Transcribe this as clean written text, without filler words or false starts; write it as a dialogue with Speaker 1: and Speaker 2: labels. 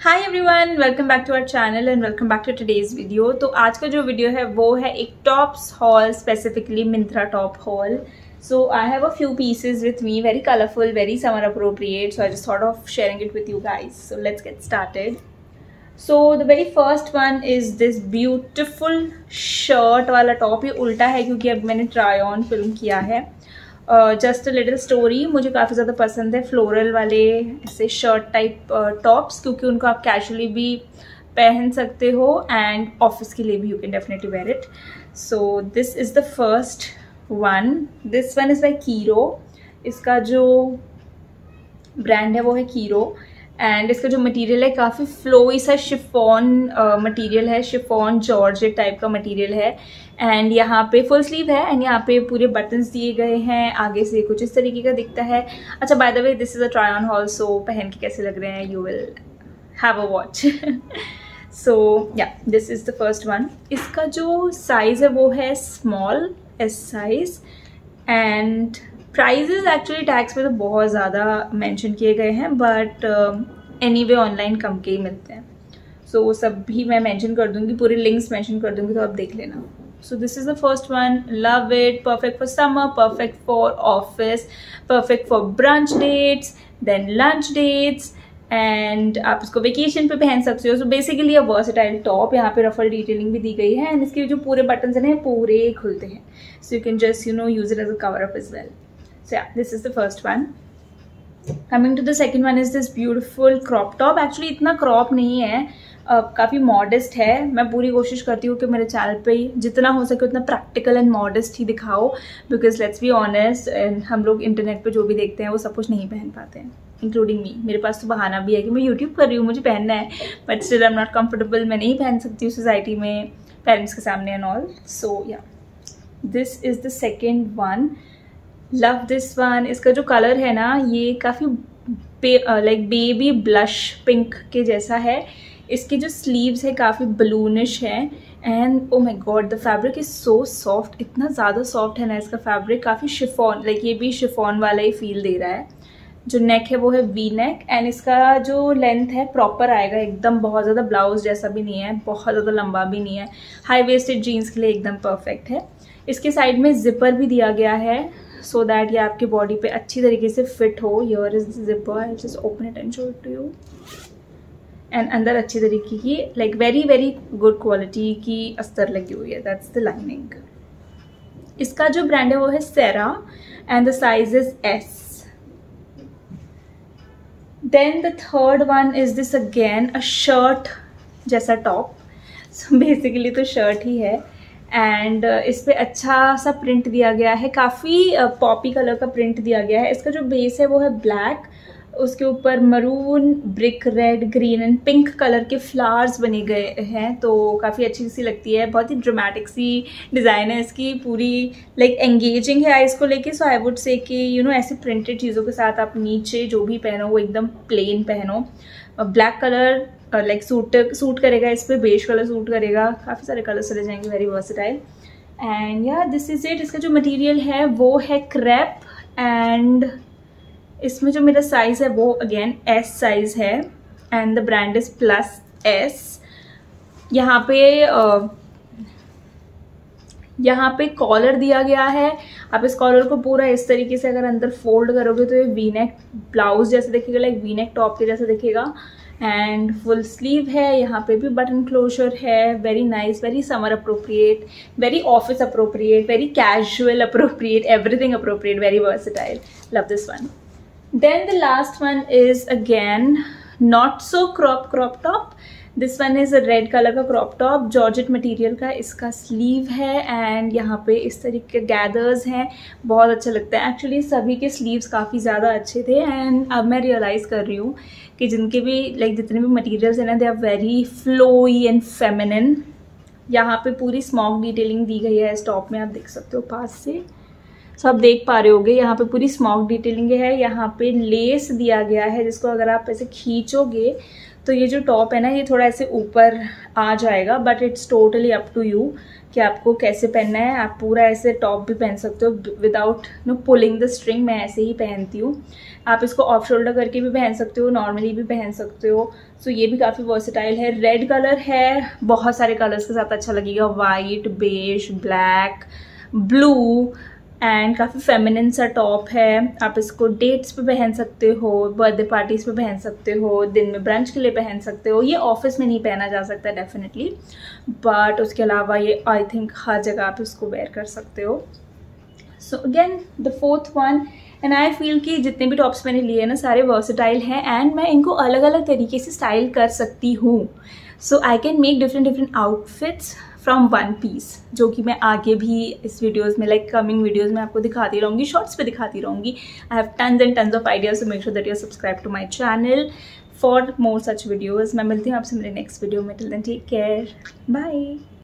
Speaker 1: Hi everyone, welcome back to our channel and welcome back to today's video. तो आज का जो video है वो है एक tops haul, specifically Myntra top haul. So I have a few pieces with me, very colourful, very summer appropriate, so I just thought of sharing it with you guys. So let's get started. So the very first one is this beautiful shirt वाला top. ये उल्टा है क्योंकि अब मैंने try on film किया है। Just a little story, मुझे काफ़ी ज़्यादा पसंद है फ्लोरल वाले ऐसे शर्ट टाइप टॉप्स, क्योंकि उनको आप कैजुअली भी पहन सकते हो एंड ऑफिस के लिए भी you can definitely wear it. So this is the first one. This one is by Kiro. इसका जो ब्रांड है वो है कीरो एंड इसका जो मटेरियल है काफ़ी फ्लोई सा शिफॉन मटेरियल है, शिफॉन जॉर्जेट टाइप का मटेरियल है। एंड यहाँ पे फुल स्लीव है एंड यहाँ पे पूरे बटन्स दिए गए हैं। आगे से कुछ इस तरीके का दिखता है। अच्छा, by the way this is a try on haul, so पहन के कैसे लग रहे हैं you will have a watch. So yeah this is the first one. इसका जो साइज़ है वो है small S size and prices actually tags में तो बहुत ज़्यादा मेंशन किए गए हैं, बट एनीवे ऑनलाइन कम के ही मिलते हैं। सो सब भी मैं मेंशन कर दूंगी, पूरे लिंक्स मेंशन कर दूंगी, तो आप देख लेना। So this is the first one. Love it. Perfect for summer, perfect for office, perfect for brunch dates, then lunch dates and आप इसको वेकेशन पे पहन सकते हो। So basically a versatile top. यहाँ पे रफल डिटेलिंग भी दी गई है एंड इसके जो पूरे बटन्स हैं पूरे खुलते हैं, so you can just use it as a cover up as well. So yeah, this is the first one. Coming to the second one is this beautiful crop top. Actually इतना crop नहीं है, काफ़ी modest है। मैं पूरी कोशिश करती हूँ कि मेरे चैनल पे जितना हो सके उतना practical and modest ही दिखाओ, because let's be honest, हम लोग इंटरनेट पे जो भी देखते हैं वो सब कुछ नहीं पहन पाते हैं, इंक्लूडिंग मी। मेरे पास तो बहाना भी है कि मैं यूट्यूब कर रही हूँ, मुझे पहनना है, but still I am not comfortable. मैं नहीं पहन सकती हूँ सोसाइटी में, पेरेंट्स के सामने and all. So yeah this is the second one. Love this one. इसका जो कलर है ना ये काफ़ी लाइक बेबी ब्लश पिंक के जैसा है। इसके जो स्लीव्स है काफ़ी बलूनिश है and oh my god the fabric is so soft. इतना ज़्यादा सॉफ्ट है ना इसका फैब्रिक, काफ़ी शिफॉन, लाइक ये भी शिफॉन वाला ही फील दे रहा है। जो नेक है वो है वी नेक एंड इसका जो लेंथ है प्रॉपर आएगा एकदम, बहुत ज़्यादा ब्लाउज जैसा भी नहीं है, बहुत ज़्यादा लंबा भी नहीं है। हाई वेस्टेड जीन्स के लिए एकदम परफेक्ट है। इसके साइड में जिपर भी दिया गया है सो दैट ये आपकी बॉडी पे अच्छी तरीके से फिट हो। Here is the zipper, I just open it and show it to you. And अंदर अच्छी तरीके की like very very good quality की अस्तर लगी हुई है, दैट्स द लाइनिंग। इसका जो ब्रांड है वो है Sera and the size is S. Then the third one is this again a shirt जैसा टॉप। सो बेसिकली तो शर्ट ही है एंड इस पर अच्छा सा प्रिंट दिया गया है, काफ़ी पॉपी कलर का प्रिंट दिया गया है। इसका जो बेस है वो है ब्लैक, उसके ऊपर maroon, brick red, green and pink colour के फ्लावर्स बने गए हैं, तो काफ़ी अच्छी सी लगती है। बहुत ही ड्रामेटिक सी डिज़ाइन है इसकी, पूरी लाइक एंगेजिंग है आइज़ को लेके। सो आई वुड से कि ऐसी प्रिंटेड चीज़ों के साथ आप नीचे जो भी पहनो वो एकदम प्लेन पहनो। ब्लैक कलर लाइक सूट करेगा इस पर, बेज कलर सूट करेगा, काफ़ी सारे कलर्स चले जाएंगे, very versatile. And yeah this is it. इसका जो मटेरियल है वो है क्रेप एंड इसमें जो मेरा साइज़ है वो अगेन एस साइज़ है and the brand is plus S. यहाँ पे कॉलर दिया गया है। आप इस कॉलर को पूरा इस तरीके से अगर अंदर फोल्ड करोगे तो ये वी नेक ब्लाउज जैसे दिखेगा, लाइक वी नेक टॉप के जैसा दिखेगा एंड फुल स्लीव है। यहाँ पे भी बटन क्लोजर है, very nice, very summer appropriate, very office appropriate, very casual appropriate, everything appropriate, very versatile. Love this one. Then the last one is again not so crop top. This one is a red colour का crop top, georgette material का इसका sleeve है and यहाँ पे इस तरीके के gathers हैं, बहुत अच्छा लगता है। एक्चुअली सभी के स्लीव्स काफ़ी ज़्यादा अच्छे थे एंड अब मैं रियलाइज़ कर रही हूँ कि जिनके भी लाइक जितने भी मटेरियल्स हैं ना they are very flowy and feminine. यहाँ पे पूरी स्मॉक डिटेलिंग दी गई है इस टॉप में, आप देख सकते हो पास से, सो आप देख पा रहे होगे। यहाँ पे पूरी स्मॉक डिटेलिंग है, यहाँ पे लेस दिया गया है जिसको अगर आप ऐसे खींचोगे तो ये जो टॉप है ना ये थोड़ा ऐसे ऊपर आ जाएगा, but it's totally up to you कि आपको कैसे पहनना है। आप पूरा ऐसे टॉप भी पहन सकते हो विदाउट पुलिंग द स्ट्रिंग, मैं ऐसे ही पहनती हूँ। आप इसको ऑफ शोल्डर करके भी पहन सकते हो, नॉर्मली भी पहन सकते हो। सो ये भी काफ़ी वर्सेटाइल है। रेड कलर है, बहुत सारे कलर्स के साथ अच्छा लगेगा, white, beige, black, blue, and काफ़ी फेमिनिन सा टॉप है। आप इसको डेट्स पे पहन सकते हो, बर्थडे पार्टीज़ पे पहन सकते हो, दिन में ब्रंच के लिए पहन सकते हो। ये ऑफिस में नहीं पहना जा सकता डेफिनेटली, बट उसके अलावा ये आई थिंक हर जगह आप इसको वेयर कर सकते हो। So again the fourth one, and I feel कि जितने भी टॉप्स मैंने लिए ना सारे वर्सेटाइल हैं एंड मैं इनको अलग अलग तरीके से स्टाइल कर सकती हूँ। So I can make different outfits from one piece, जो कि मैं आगे भी इस वीडियोज़ में लाइक कमिंग वीडियोज़ में आपको दिखाती रहूँगी, शॉर्ट्स पे दिखाती रहूँगी। I have tons and tons of ideas, so make sure that you are subscribe to my channel for more such videos. मैं मिलती हूँ आपसे मेरे नेक्स्ट वीडियो में। Till then take care, bye.